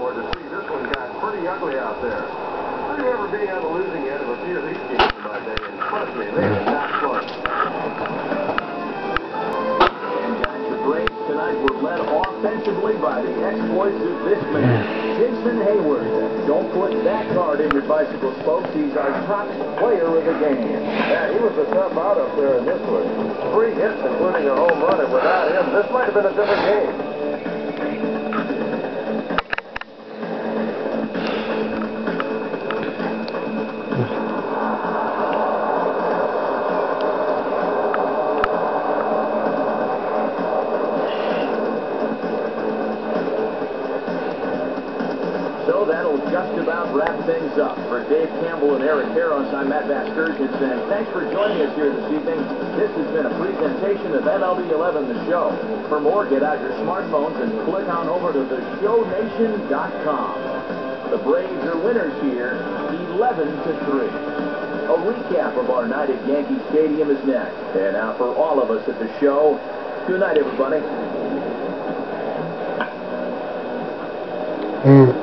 scoreboard to see this one got pretty ugly out there. I remember being on the losing end of a few of these games in my day, and trust me, they are not fun. And guys, the Braves tonight were led offensively by the exploits of this man, Jason Hayward. Don't put that card in your bicycle spokes. He's our top player of the game. Yeah, he was a tough out up there in this one. 3 hits, including a home run, and without him, this might have been a different game. So that'll just about wrap things up. For Dave Campbell and Eric Harris, I'm Matt Vasgersian saying thanks for joining us here this evening. This has been a presentation of MLB 11 The Show. For more, get out your smartphones and click on over to theshownation.com. The Braves are winners here, 11-3. A recap of our night at Yankee Stadium is next. And now for all of us at the show, good night, everybody.